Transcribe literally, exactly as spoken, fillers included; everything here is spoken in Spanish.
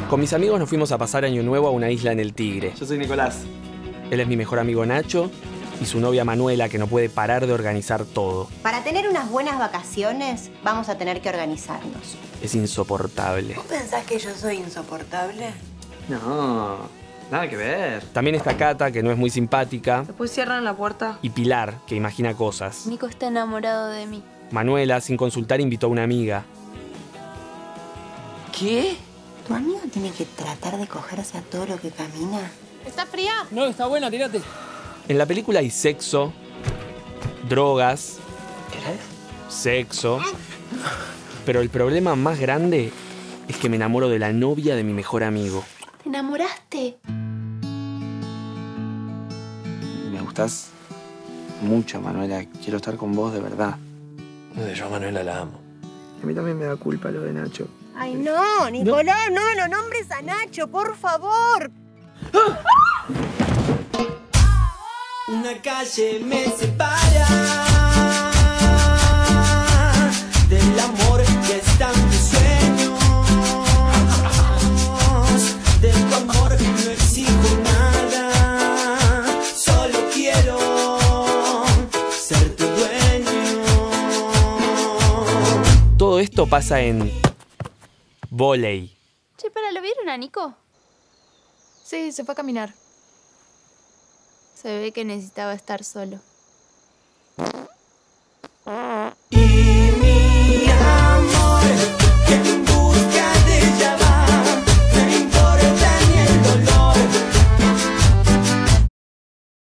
Con mis amigos nos fuimos a pasar Año Nuevo a una isla en el Tigre. Yo soy Nicolás. Él es mi mejor amigo Nacho y su novia Manuela, que no puede parar de organizar todo. Para tener unas buenas vacaciones, vamos a tener que organizarnos. Es insoportable. ¿Vos pensás que yo soy insoportable? No, nada que ver. También está Cata, que no es muy simpática. Después cierran la puerta. Y Pilar, que imagina cosas. Nico está enamorado de mí. Manuela, sin consultar, invitó a una amiga. ¿Qué? ¿Tu amigo tiene que tratar de cogerse a todo lo que camina? ¿Está fría? No, está buena, tírate. En la película hay sexo, drogas, ¿Querés? sexo. Pero el problema más grande es que me enamoro de la novia de mi mejor amigo. ¿Te enamoraste? Me gustás mucho, Manuela. Quiero estar con vos de verdad. No sé, yo a Manuela la amo. A mí también me da culpa lo de Nacho. Ay, no, Nicolás, no, no nombres a Nacho, por favor. Una calle me separa del amor que está en mis sueños. De tu amor no exijo nada, solo quiero ser tu dueño. Todo esto pasa en vóley. Che, para, ¿lo vieron a Nico? Sí, se fue a caminar. Se ve que necesitaba estar solo.